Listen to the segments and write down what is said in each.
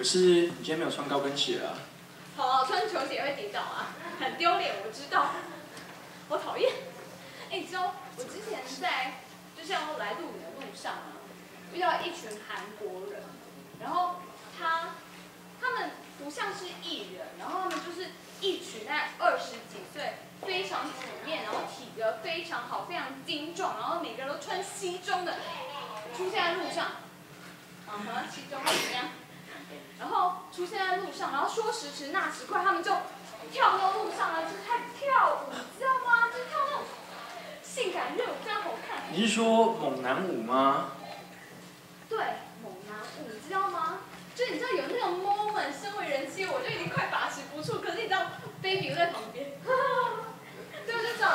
是你今天没有穿高跟鞋啊？ 好，穿球鞋会跌倒啊，很丢脸，我知道。好讨厌。哎，你知道我之前就是要来录影的路上啊，遇到一群韩国人，然后他们不像是艺人，然后他们就是一群大概20几岁，非常体面，然后体格非常好，非常精壮，然后每个人都穿西装的出现在路上。西装会怎么样？然后出现在路上，然后说时迟那时快，他们就跳到路上了，就是开始跳舞，你知道吗？就是跳那种性感热舞，非常好看。 你是说猛男舞吗？ 对，猛男舞，你知道吗？就是你知道有那种 moment， 身为人妻，我就已经快把持不住，可是你知道 ，baby 又在旁边，对，我就知道，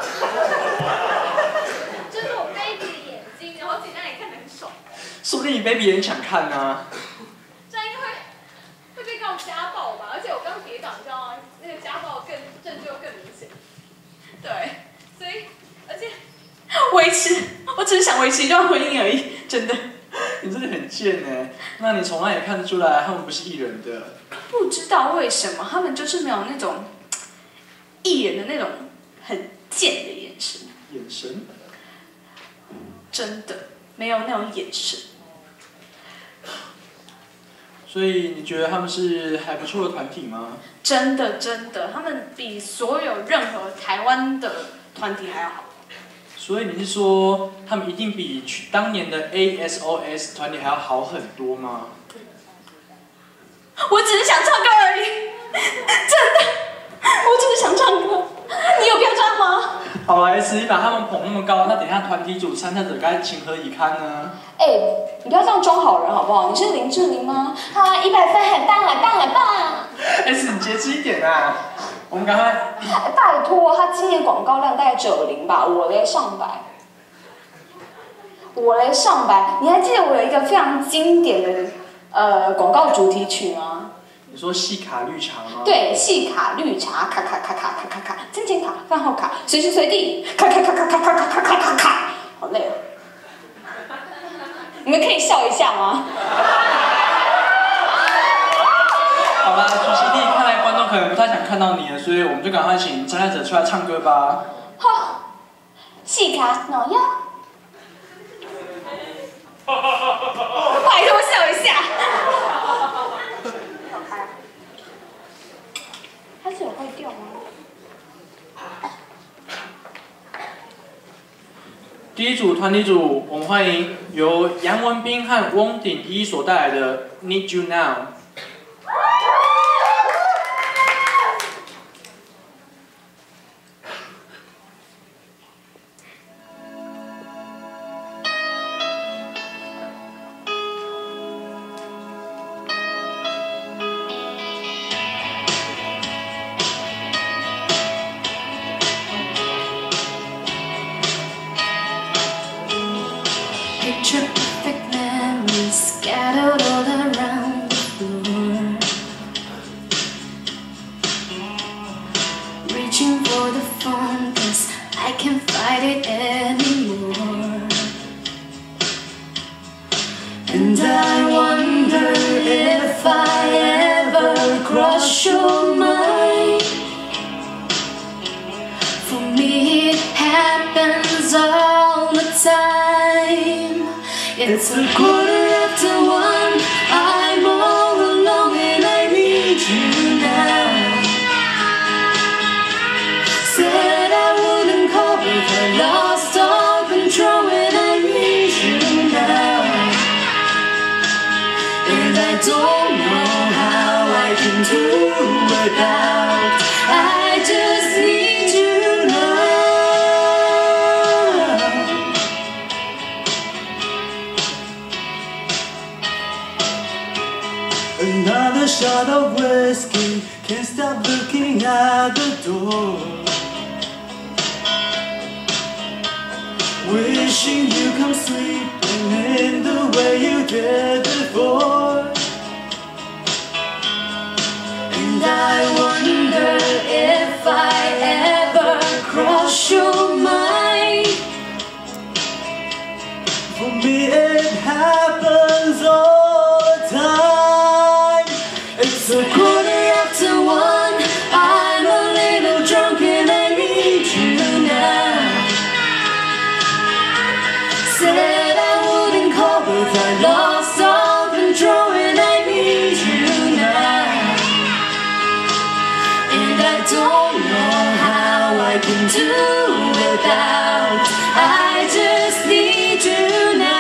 就是我 baby 的眼睛，然后自己在那里看得很爽。 说不定你 baby 也很想看啊。 这样应该会被告家暴吧？而且我刚跌倒，你知道吗？那个家暴证据更明显。对，所以而且我只是想维持一段婚姻而已，真的。 你真的很贱哎！那你从哪里看得出来他们不是艺人的？ 不知道为什么他们就是没有那种艺人的那种很贱的眼神。 眼神？ 真的没有那种眼神。 所以你觉得他们是还不错的团体吗？ 真的，他们比所有任何台湾的团体还要好。 所以你是说他们一定比当年的 ASOS 团体还要好很多吗？ 我只是想唱歌而已，真的，我只是想唱歌。你有标准吗？ 好啦，S，你把他们捧那么高，那等一下团体组参赛者该情何以堪呢？ 你不要这样装好人好不好？你是林志玲吗？啊，100分，很棒，很棒，很棒。 S，你节制一点啊！我们赶快。 拜托，他今年广告量大概90吧，我嘞上百。你还记得我有一个非常经典的广告主题曲吗？ 你说细卡绿茶吗？ 对，细卡绿茶，卡卡卡卡卡卡卡，金钱卡、饭后卡，随时随地，卡卡卡卡卡卡卡卡卡卡，好累哦。你们可以笑一下吗？ 好啦，主席弟，看来观众可能不太想看到你了，所以我们就赶快请参赛者出来唱歌吧。 好，细卡脑腰，拜托笑一下。它是有会掉吗？ 第一组团体组，我们欢迎由杨文斌和翁鼎一所带来的《Need You Now》。 Picture perfect memories scattered all around the floor. Reaching for the phone, 'cause I can't fight it anymore. And I wonder if I ever cross your mind. For me, it happens all the time. It's 1:15, I'm all alone and I need you now. Said I wouldn't call if I lost all control and I need you now. And I don't know how I can do without. I just need you now. Another shot of whiskey, can't stop looking at the door. Wishing you come sleeping in the way you did before. And I wonder if I ever cross your mind. For me it happens all the time. do without. I just need you now.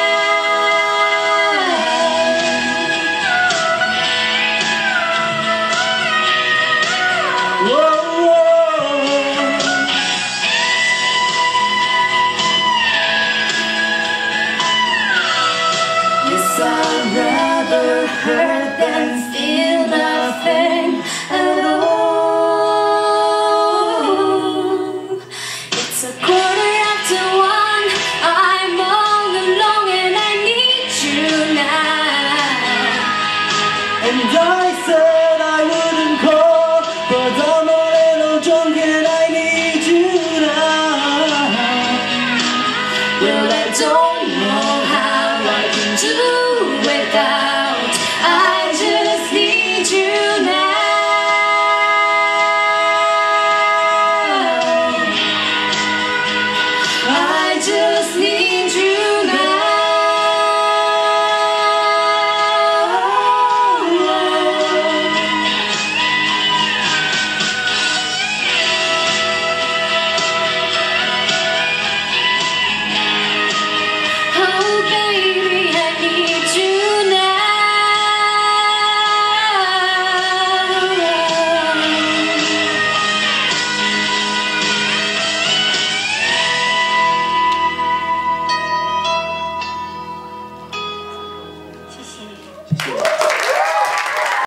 Yes, I'd rather hurt than feel nothing at all. It's 1:15. I'm all alone and I need you now. And I said I wouldn't call, but I'm a little drunk and I need you now. Well, I don't know how I can do without. I just need you now. I just need you now. Oh baby, I need you now.谢谢。